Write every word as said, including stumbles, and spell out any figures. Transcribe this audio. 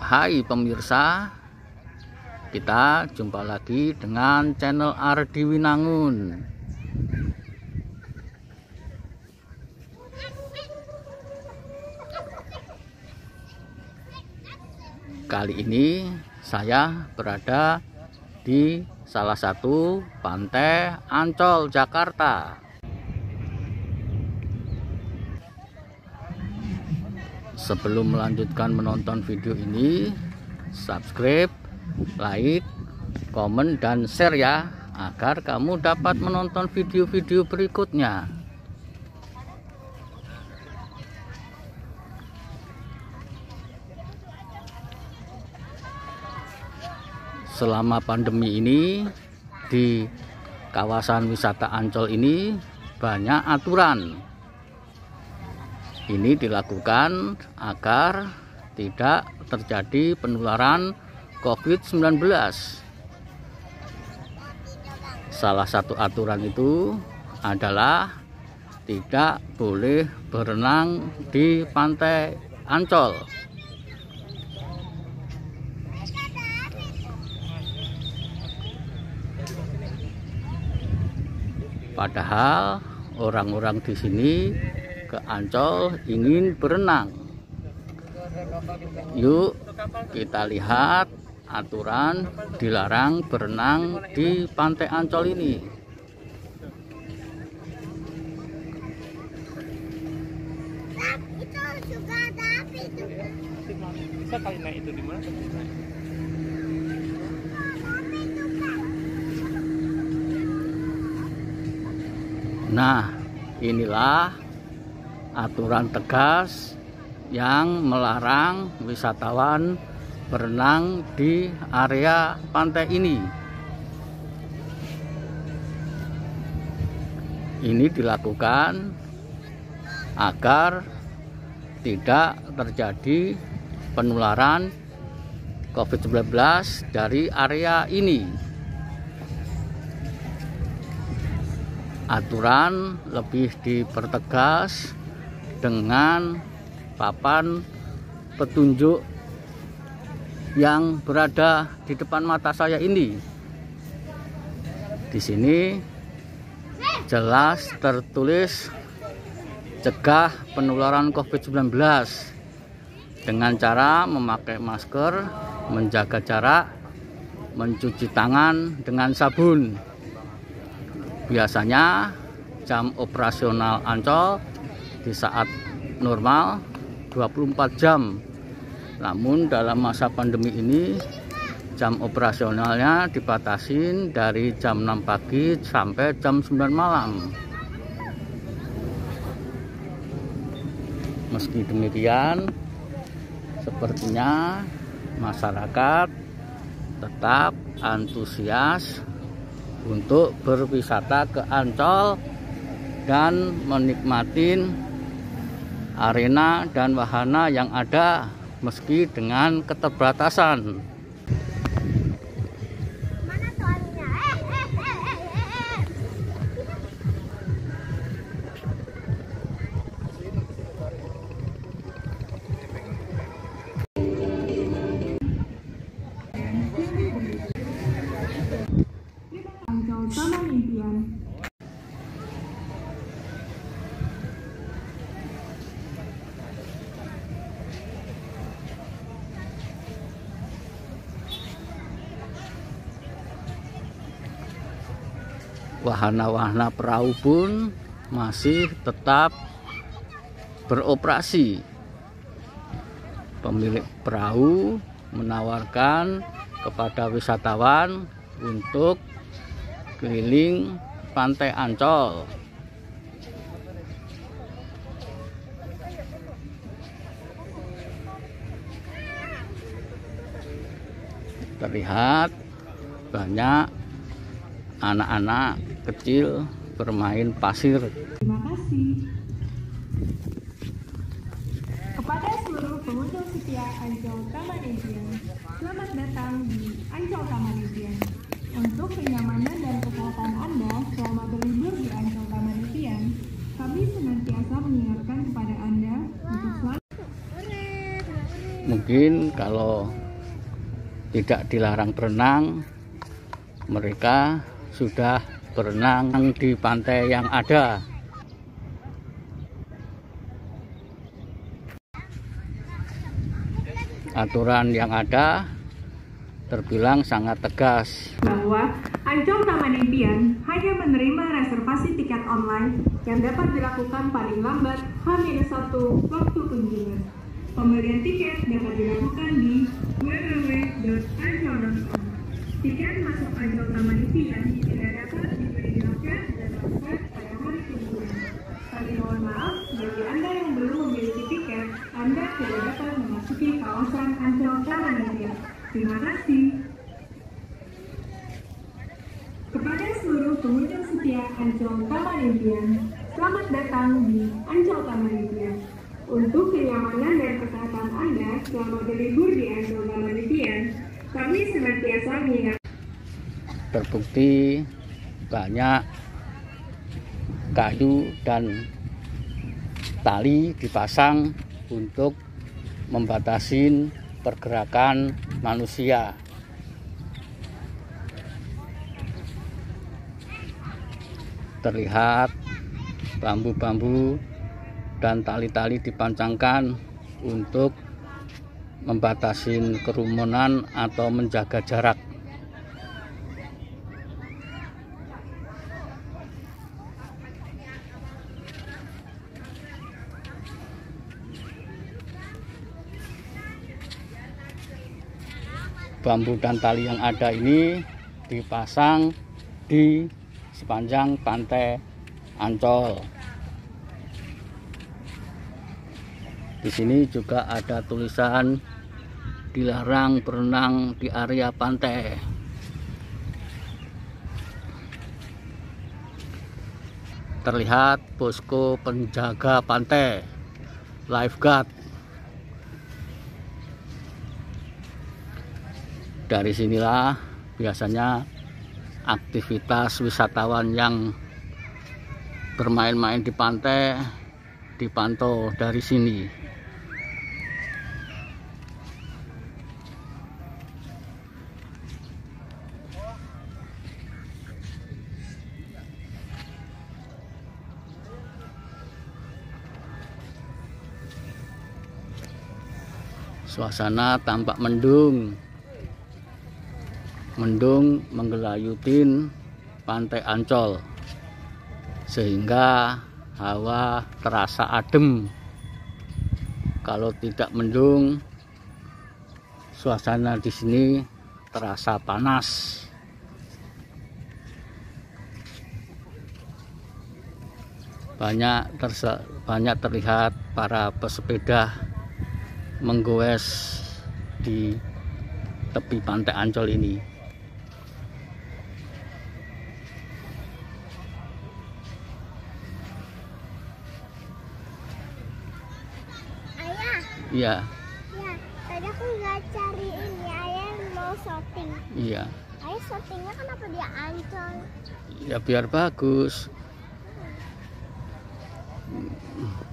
Hai pemirsa, kita jumpa lagi dengan channel Ardi Winangun. Kali ini saya berada di salah satu pantai Ancol, Jakarta. Sebelum melanjutkan menonton video ini, subscribe, like, komen, dan share ya, agar kamu dapat menonton video-video berikutnya. Selama pandemi ini, di kawasan wisata Ancol ini banyak aturan. Ini dilakukan agar tidak terjadi penularan COVID sembilan belas. Salah satu aturan itu adalah tidak boleh berenang di pantai Ancol. Padahal orang-orang di sini ke Ancol ingin berenang. Yuk kita lihat aturan dilarang berenang di pantai Ancol ini. Itu juga ada api itu. Bisa kali naik itu di mana? Nah, inilah aturan tegas yang melarang wisatawan berenang di area pantai ini. Ini dilakukan agar tidak terjadi penularan COVID sembilan belas dari area ini. Aturan lebih dipertegas dengan papan petunjuk yang berada di depan mata saya ini. Di sini jelas tertulis cegah penularan COVID sembilan belas dengan cara memakai masker, menjaga jarak, mencuci tangan dengan sabun. Biasanya jam operasional Ancol di saat normal dua puluh empat jam. Namun dalam masa pandemi ini jam operasionalnya dibatasin dari jam enam pagi sampai jam sembilan malam. Meski demikian, sepertinya masyarakat tetap antusias untuk berwisata ke Ancol dan menikmati arena dan wahana yang ada meski dengan keterbatasan. Mana soalnya? Eh, eh, eh, eh, eh. Ancol Taman Impian. Wahana-wahana perahu pun masih tetap beroperasi. Pemilik perahu menawarkan kepada wisatawan untuk keliling pantai Ancol. Terlihat banyak anak-anak kecil bermain pasir. Terima kasih. Kepada seluruh pengunjung setia Ancol Taman Impian, selamat datang di Ancol Taman Impian. Untuk kenyamanan dan kesehatan Anda selama berlibur di Ancol Taman Impian, kami senantiasa mengingatkan kepada Anda untuk selalu Mungkin kalau tidak dilarang berenang, mereka sudah berenang di pantai yang ada. Aturan yang ada terbilang sangat tegas bahwa Ancol Taman Impian hanya menerima reservasi tiket online yang dapat dilakukan paling lambat H minus satu waktu kunjungan. Pembelian tiket dapat dilakukan di w w w titik ancol titik com. Tiket masuk Ancol Taman Impian tidak dapat dibeli di loket dan website pada hari kunjungan. Kami mohon maaf bagi Anda yang belum memiliki tiket, Anda tidak dapat memasuki kawasan Ancol Taman Impian. Terima kasih. Kepada seluruh pengunjung setia Ancol Taman Impian, selamat datang di Ancol Taman Impian. Untuk kenyamanan dan kesehatan Anda selama berlibur di Ancol Taman Impian, kami senantiasa mengingat. Terbukti banyak kayu dan tali dipasang untuk membatasi pergerakan manusia. Terlihat bambu-bambu dan tali-tali dipancangkan untuk membatasi kerumunan atau menjaga jarak. Bambu dan tali yang ada ini dipasang di sepanjang pantai Ancol. Di sini juga ada tulisan dilarang berenang di area pantai. Terlihat posko penjaga pantai, lifeguard. Dari sinilah biasanya aktivitas wisatawan yang bermain-main di pantai dipantau dari sini. Suasana tampak mendung. Mendung menggelayutin pantai Ancol sehingga hawa terasa adem. Kalau tidak mendung, suasana di sini terasa panas. Banyak terse banyak terlihat para pesepeda menggoes di tepi pantai Ancol ini. Iya. Ya, tadi aku nggak cari ini, ayah mau shopping. Iya. Ayah shoppingnya kenapa dia Ancol? Ya biar bagus.